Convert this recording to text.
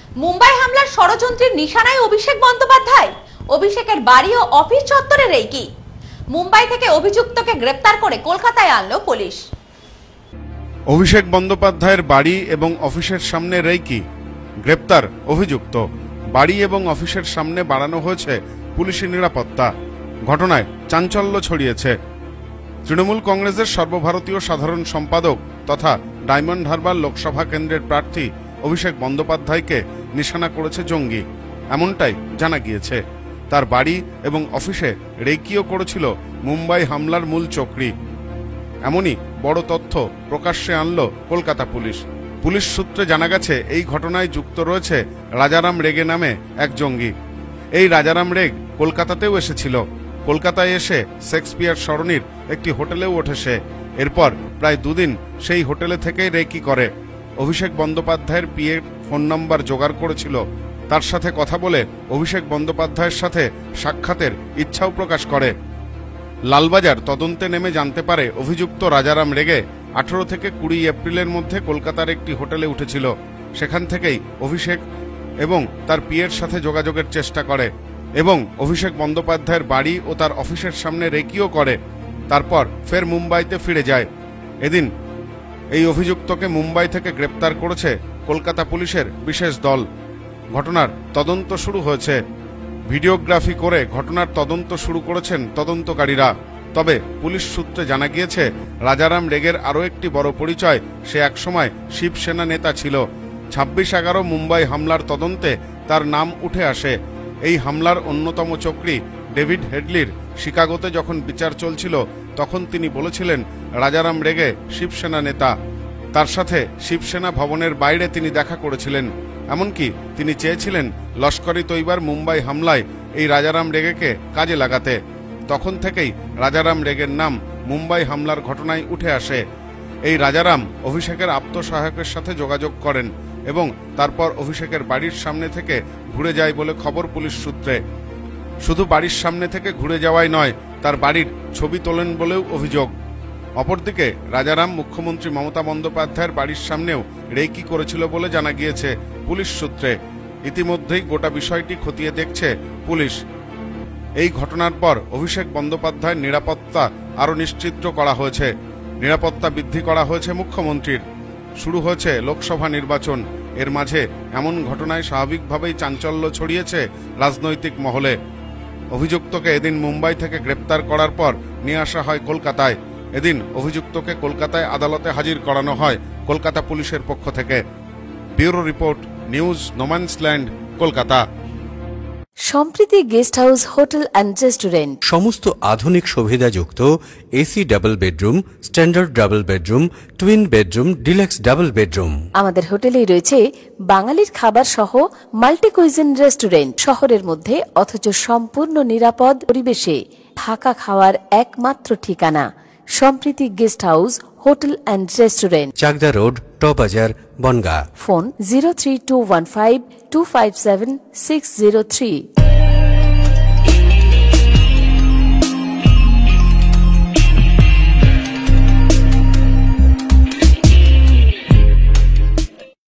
মুম্বাই হামলার ষড়যন্ত্রের নিশানায় অভিষেক বন্দ্যোপাধ্যায়। অভিষেকের বাড়ি ও অফিস চত্বরের এই কি? মুম্বাই থেকে অভিযুক্তকে গ্রেপ্তার করে কলকাতায় আনলো পুলিশ। অভিষেক বন্দ্যোপাধ্যায়ের বাড়ি এবং অফিসের সামনে রেকি, গ্রেপ্তার অভিযুক্ত। বাড়ি এবং অফিসের সামনে বাড়ানো হয়েছে পুলিশি নিরাপত্তা। ঘটনায় চাঞ্চল্য ছড়িয়েছে। তৃণমূল কংগ্রেসের সর্বভারতীয় সাধারণ সম্পাদক তথা ডায়মন্ড হারবার লোকসভা কেন্দ্রের প্রার্থী অভিষেক বন্দ্যোপাধ্যায়কে নিশানা করেছে জঙ্গি, এমনটাই জানা গিয়েছে। তার বাড়ি এবং অফিসে রেকিও করেছিল মুম্বাই হামলার মূল চক্রী। এমনই বড় তথ্য প্রকাশ্যে আনল কলকাতা পুলিশ। পুলিশ সূত্রে জানা গেছে এই ঘটনায় যুক্ত রয়েছে রাজারাম রেগে নামে এক জঙ্গি। এই রাজারাম রেগ কলকাতাতেও এসেছিল। কলকাতায় এসে শেক্সপিয়ার সরণির একটি হোটেলেও ওঠে সে। এরপর প্রায় দুদিন সেই হোটেলে থেকেই রেকি করে। অভিষেক বন্দ্যোপাধ্যায়ের পিএর ফোন নম্বর জোগাড় করেছিল। তার সাথে কথা বলে অভিষেক বন্দ্যোপাধ্যায়ের সাথে সাক্ষাতের ইচ্ছাও প্রকাশ করে। লালবাজার তদন্তে নেমে জানতে পারে অভিযুক্ত রাজারাম রেগে 18 থেকে 20 এপ্রিলের মধ্যে কলকাতার একটি হোটেলে উঠেছিল। সেখান থেকেই অভিষেক এবং তার পিএর সাথে যোগাযোগের চেষ্টা করে এবং অভিষেক বন্দ্যোপাধ্যায়ের বাড়ি ও তার অফিসের সামনে রেকিও করে। তারপর ফের মুম্বাইতে ফিরে যায়। এদিন এই অভিযুক্তকে মুম্বাই থেকে গ্রেপ্তার করেছে কলকাতা পুলিশের বিশেষ দল। ঘটনার তদন্ত শুরু হয়েছে। ভিডিওগ্রাফি করে ঘটনার তদন্ত শুরু করেছেন তদন্তকারীরা। তবে পুলিশ সূত্রে জানা গিয়েছে রাজারাম রেগের আরও একটি বড় পরিচয়, সে একসময় শিবসেনা নেতা ছিল। 26/11 মুম্বাই হামলার তদন্তে তার নাম উঠে আসে। এই হামলার অন্যতম চক্রী ডেভিড হেডলির শিকাগোতে যখন বিচার চলছিল তখন তিনি বলেছিলেন রাজারাম রেগে শিবসেনা নেতা। তার সাথে শিবসেনা ভবনের বাইরে তিনি দেখা করেছিলেন। এমনকি তিনি চেয়েছিলেন লস্কর-ই তৈবার মুম্বাই হামলায় এই রাজারাম রেগেকে কাজে লাগাতে। তখন থেকেই রাজারাম রেগের নাম মুম্বাই হামলার ঘটনায় উঠে আসে। এই রাজারাম অভিষেকের আত্মসহায়কের সাথে যোগাযোগ করেন এবং তারপর অভিষেকের বাড়ির সামনে থেকে ঘুরে যায় বলে খবর পুলিশ সূত্রে। শুধু বাড়ির সামনে থেকে ঘুরে যাওয়াই নয়, তার বাড়ির ছবি তোলেন বলেও অভিযোগ। অপরদিকে রাজারাম মুখ্যমন্ত্রী মমতা বন্দ্যোপাধ্যায়ের বাড়ির সামনেও রেকি করেছিল বলে জানা গিয়েছে পুলিশ সূত্রে। ইতিমধ্যেই গোটা বিষয়টি খতিয়ে দেখছে পুলিশ। এই ঘটনার পর অভিষেক বন্দ্যোপাধ্যায়ের নিরাপত্তা আরও নিশ্চিত করা হয়েছে। নিরাপত্তা বৃদ্ধি করা হয়েছে মুখ্যমন্ত্রীর। শুরু হয়েছে লোকসভা নির্বাচন। এর মাঝে এমন ঘটনায় স্বাভাবিকভাবেই চাঞ্চল্য ছড়িয়েছে রাজনৈতিক মহলে। অভিযুক্তকে এদিন মুম্বাই থেকে গ্রেপ্তার করার পর নিয়ে আসা হয় কলকাতায়। এদিন অভিযুক্তকে কলকাতায় আদালতে হাজির করানো হয় কলকাতা পুলিশের পক্ষ থেকে। Bureau report, news no man's land, Kolkata. Sampriti guest house, hotel and restaurant. সমস্ত আধুনিক সুবিধাযুক্ত AC double bedroom, standard double bedroom, twin bedroom, deluxe double bedroom. আমাদের হোটেলেই রয়েছে বাঙালির খাবার সহ মাল্টি কুইজিন রেস্টুরেন্ট। শহরের মধ্যে অথচ সম্পূর্ণ নিরাপদ পরিবেশে থাকা খাওয়ার একমাত্র ঠিকানা Sampriti guest house, hotel and restaurant, Chakdah road, টবাজার, বনগাঁ। ফোন 03215257603।